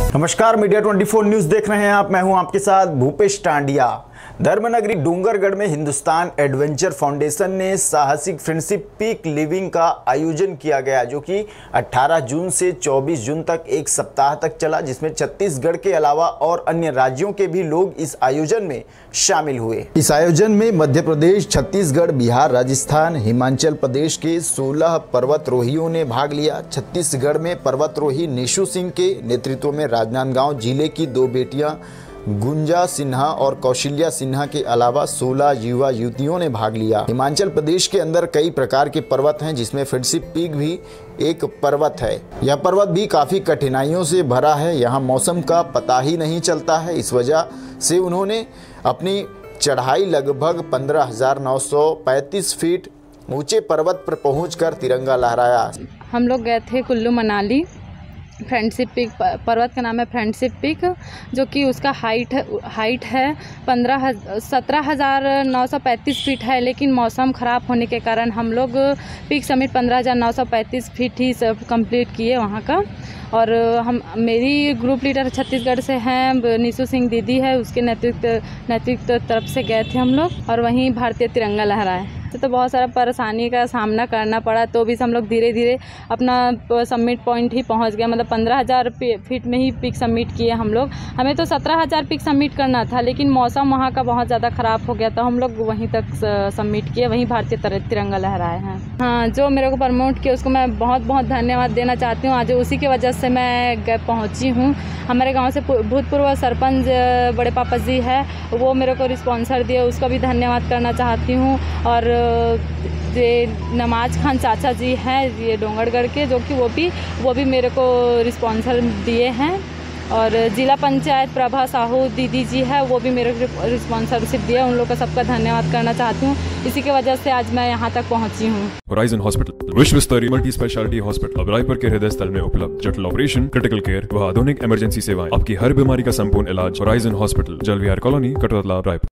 नमस्कार, media 24 news देख रहे हैं आप। मैं हूं आपके साथ भूपेश टांडिया। धर्मनगरी डूंगरगढ़ में हिंदुस्तान एडवेंचर फाउंडेशन ने साहसिक फ्रेंडशिप पीक लिविंग का आयोजन किया गया, जो कि 18 जून से 24 जून तक एक सप्ताह तक चला, जिसमें छत्तीसगढ़ के अलावा और अन्य राज्यों के भी लोग इस आयोजन में शामिल हुए। इस आयोजन में मध्य प्रदेश, छत्तीसगढ़, बिहार, राजस्थान, हिमाचल प्रदेश के 16 पर्वतरोहियों ने भाग लिया। छत्तीसगढ़ में पर्वतरोही निशु सिंह के नेतृत्व में राजनांदगांव जिले की 2 बेटियां गुंजा सिन्हा और कौशल्या सिन्हा के अलावा 16 युवा युवतियों ने भाग लिया। हिमाचल प्रदेश के अंदर कई प्रकार के पर्वत हैं, जिसमें फ्रेंडशिप पीक भी एक पर्वत है। यह पर्वत भी काफ़ी कठिनाइयों से भरा है। यहाँ मौसम का पता ही नहीं चलता है। इस वजह से उन्होंने अपनी चढ़ाई लगभग 15,935 फीट ऊंचे पर्वत पर पहुंचकर तिरंगा लहराया। हम लोग गए थे कुल्लू मनाली। फ्रेंडशिप पीक पर्वत का नाम है फ्रेंडशिप पीक, जो कि उसका हाइट है 17,935 फीट है। लेकिन मौसम ख़राब होने के कारण हम लोग पीक समिट 15,935 फीट ही सब कंप्लीट किए वहाँ का। और मेरी ग्रुप लीडर छत्तीसगढ़ से हैं, निशु सिंह दीदी है, उसके नेतृत्व तरफ से गए थे हम लोग और वहीं भारतीय तिरंगा लहराए। तो बहुत सारा परेशानी का सामना करना पड़ा, तो भी हम लोग धीरे धीरे अपना सबमिट पॉइंट ही पहुंच गया। मतलब 15,000 फीट में ही पिक सबमिट किए हम लोग। हमें तो 17,000 पिक सबमिट करना था, लेकिन मौसम वहाँ का बहुत ज़्यादा ख़राब हो गया, तो हम लोग वहीं तक सबमिट किए, वहीं भारतीय तिरंगा लहराए हैं। हाँ, जो मेरे को प्रमोट किया उसको मैं बहुत बहुत धन्यवाद देना चाहती हूँ। आज उसी की वजह से मैं पहुँची हूँ। हमारे गाँव से भूतपूर्व सरपंच बड़े पापा जी है, वो मेरे को रिस्पॉन्सर दिए, उसका भी धन्यवाद करना चाहती हूँ। और ये नमाज खान चाचा जी हैं, ये डोंगरगढ़ के, जो कि वो भी मेरे को रिस्पॉन्सर दिए हैं। और जिला पंचायत प्रभा साहू दीदी जी है, वो भी मेरे को रिस्पॉन्सरशिप दिया। उन लोगों का सबका धन्यवाद करना चाहती हूँ। इसी की वजह से आज मैं यहाँ तक पहुँची हूँ। होराइजन हॉस्पिटल विश्व स्तरीय मल्टी स्पेशलिटी हॉस्पिटल अब रायपुर के हृदय स्थल में उपलब्ध। जटिल ऑपरेशन, क्रिटिकल केयर व आधुनिक इमरजेंसी सेवाएं, आपकी हर बीमारी का संपूर्ण इलाज। Horizon hospital, Jalvihar colony, Katotala, Raipur.